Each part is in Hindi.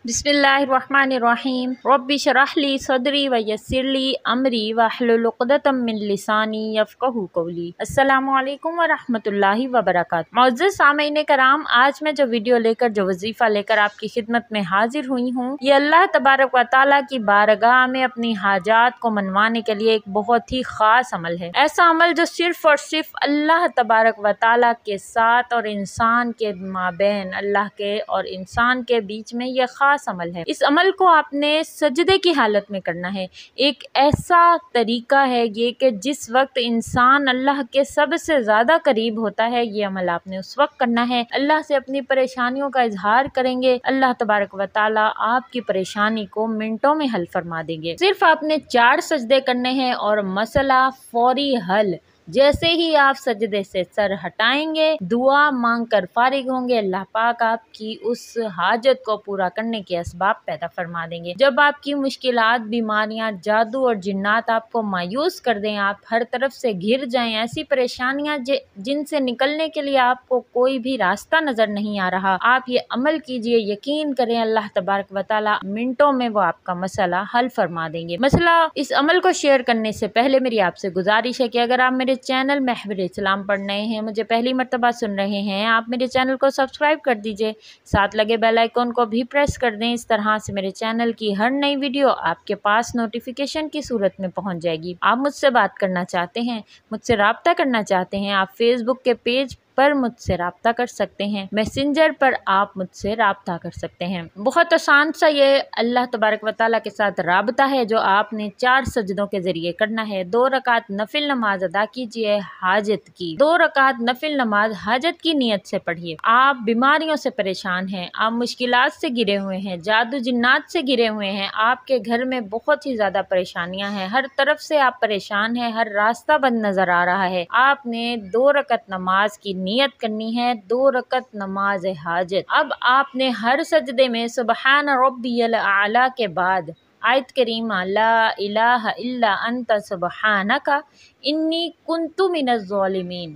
बिस्मिल्लाहिर्रहमानिर्रहीम रब्बि शरह ली सदरी व यस्सिर ली अमरी वहलुल उक़दतम मिन लिसानी यफ़क़हू क़ौली। अस्सलामु अलैकुम व रहमतुल्लाहि व बरकातुहू। मुअज़्ज़ज़ सामीन कराम, आज मैं जो वीडियो लेकर, जो वजीफ़ा लेकर आपकी खिदमत में हाजिर हुई हूँ, ये अल्लाह तबारक व तआला की बारगाह में अपनी हाजात को मनवाने के लिए एक बहुत ही ख़ास अमल है। ऐसा अमल जो सिर्फ़ और सिर्फ अल्लाह तबारक व तआला के साथ और इंसान के माबैन, अल्लाह के और इंसान के बीच में ये ख़ास अमल है। इस अमल को आपने सजदे की हालत में करना है। एक ऐसा तरीका है ये कि जिस वक्त इंसान अल्लाह के सबसे ज़्यादा करीब होता है, ये अमल आपने उस वक्त करना है। अल्लाह से अपनी परेशानियों का इजहार करेंगे, अल्लाह तबारक व तआला आपकी परेशानी को मिनटों में हल फरमा देंगे। सिर्फ आपने 4 सजदे करने हैं और मसला फौरी हल। जैसे ही आप सजदे से सर हटाएंगे, दुआ मांग कर फारिग होंगे, अल्लाह पाक आपकी उस हाजत को पूरा करने के असबाब पैदा फरमा देंगे। जब आपकी मुश्किलात, बीमारियां, जादू और जिन्नात आपको मायूस कर दें, आप हर तरफ से घिर जाएं, ऐसी परेशानियां जिनसे निकलने के लिए आपको कोई भी रास्ता नजर नहीं आ रहा, आप ये अमल कीजिए। यकीन करें, अल्लाह तबारक व तआला मिनटों में वो आपका मसला हल फरमा देंगे। मसला इस अमल को शेयर करने से पहले मेरी आपसे गुजारिश है कि अगर आप मेरे चैनल महवर-ए-इस्लाम पर नए हैं, मुझे पहली मर्तबा सुन रहे हैं, आप मेरे चैनल को सब्सक्राइब कर दीजिए, साथ लगे बेल आइकन को भी प्रेस कर दें। इस तरह से मेरे चैनल की हर नई वीडियो आपके पास नोटिफिकेशन की सूरत में पहुंच जाएगी। आप मुझसे बात करना चाहते हैं, मुझसे राब्ता करना चाहते हैं, आप फेसबुक के पेज पर मुझसे राब्ता कर सकते हैं, मैसेंजर पर आप मुझसे राब्ता कर सकते हैं। बहुत आसान सा ये अल्लाह तबारक व तआला के साथ राब्ता है जो आपने 4 सजदों के जरिए करना है। 2 रकात नफिल नमाज अदा कीजिए हाजत की। 2 रकात नफिल नमाज हाजत की नीयत से पढ़िए। आप बीमारियों से परेशान हैं, आप मुश्किलात से घिरे हुए हैं, जादू जिन्नात से घिरे हुए हैं, आपके घर में बहुत ही ज्यादा परेशानियां हैं, हर तरफ से आप परेशान हैं, हर रास्ता बंद नजर आ रहा है। आपने 2 रकात नमाज की नियत करनी है, 2 रकात नमाज हाजत। अब आपने हर सजदे में सुबहान रब्बियल आला के बाद आयत करीमा ला इलाहा इल्ला अंता सुबहानका इन्नी कुन्तु मिनज़ ज़ालिमीन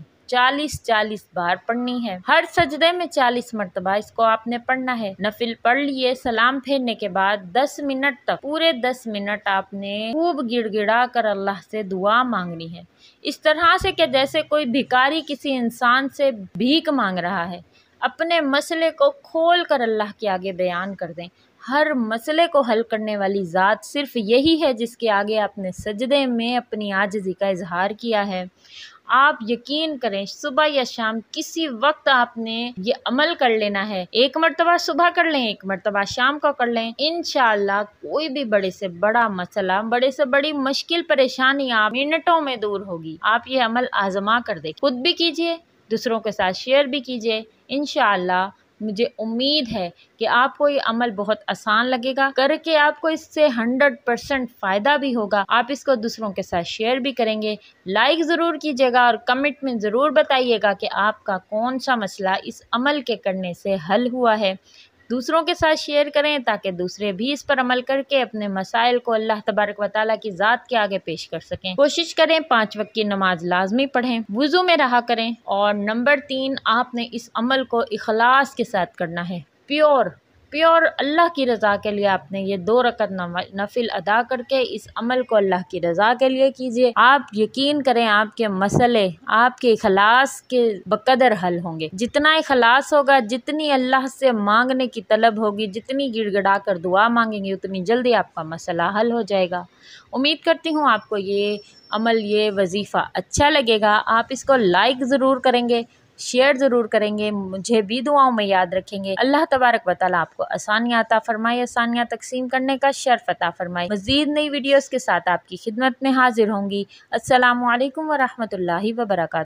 40 बार पढ़नी है। हर सजदे में 40 मरतबा इसको आपने पढ़ना है। नफिल पढ़ लिए, सलाम फेरने के बाद 10 मिनट तक, पूरे 10 मिनट आपने खूब गिड़गिड़ा कर अल्लाह से दुआ मांगनी है। इस तरह से कि जैसे कोई भिखारी किसी इंसान से भीख मांग रहा है। अपने मसले को खोल कर अल्लाह के आगे बयान कर दें। हर मसले को हल करने वाली ज़ात सिर्फ यही है जिसके आगे आपने सजदे में अपनी आजिज़ी का इजहार किया है। आप यकीन करें, सुबह या शाम किसी वक्त आपने ये अमल कर लेना है। 1 मरतबा सुबह कर लें, 1 मरतबा शाम को कर लें। इंशाअल्लाह कोई भी बड़े से बड़ा मसला, बड़े से बड़ी मुश्किल परेशानी आप मिनटों में दूर होगी। आप ये अमल आजमा कर दें, खुद भी कीजिए, दूसरों के साथ शेयर भी कीजिए। इंशाअल्लाह मुझे उम्मीद है कि आपको ये अमल बहुत आसान लगेगा, करके आपको इससे 100% फ़ायदा भी होगा। आप इसको दूसरों के साथ शेयर भी करेंगे, लाइक ज़रूर कीजिएगा और कमेंट में ज़रूर बताइएगा कि आपका कौन सा मसला इस अमल के करने से हल हुआ है। दूसरों के साथ शेयर करें ताकि दूसरे भी इस पर अमल करके अपने मसाइल को अल्लाह तबारक व तआला की ज़ात के आगे पेश कर सकें। कोशिश करें 5 वक्त की नमाज लाजमी पढ़ें, वुज़ू में रहा करें। और नंबर 3, आपने इस अमल को इखलास के साथ करना है। प्योर अल्लाह की रज़ा के लिए आपने ये 2 रकात नफिल अदा करके इस अमल को अल्लाह की रज़ा के लिए कीजिए। आप यकीन करें, आपके मसले आपके इखलास के बकदर हल होंगे। जितना इखलास होगा, जितनी अल्लाह से मांगने की तलब होगी, जितनी गिड़गिड़ा कर दुआ मांगेंगे, उतनी जल्दी आपका मसला हल हो जाएगा। उम्मीद करती हूँ आपको ये अमल, ये वजीफ़ा अच्छा लगेगा। आप इसको लाइक ज़रूर करेंगे, शेयर ज़रूर करेंगे, मुझे भी दुआओं में याद रखेंगे। अल्लाह तबारक व तआला आपको आसानियाँ अता फरमाए, आसानियाँ तकसीम करने का शर्फ अता फरमाए। मज़ीद नई वीडियोस के साथ आपकी खिदमत में हाजिर होंगी। अस्सलामु अलैकुम व रहमतुल्लाहि व बरकातुहू।